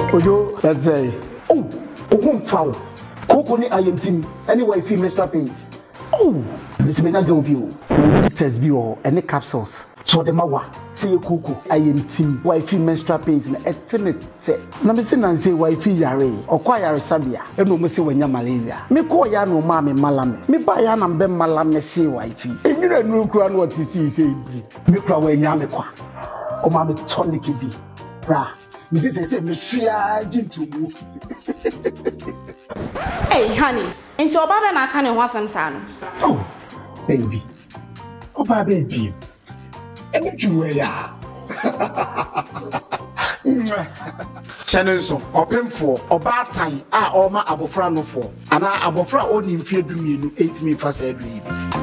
Ojo, let's say. Oh, home foul. Coco ni IMT. Anyway, feel Mr. Pains. Oh, this may not go be. Test be or any capsules. So the mawa say Coco IMT. Why feel menstrual pains in a tenant? Na me say nan say why feel yare or kwa yare sabia. E no me say wenya malaria. Me ko ya no ma me malame. Me ba ya na mbe malame say why feel. E nyira no kura no what see say bi. Me kura wenya me kwa. O ma me tonic bi. Bra. Me say me shia jintu. Hey honey, into oba na aka ne ho asem sa no. Oh, baby. Oba baby. Chenenso, opemfo, obatan a oma abofra no fo. Ana abofra oni mfie dumienu 8 mi fa sa adui bi.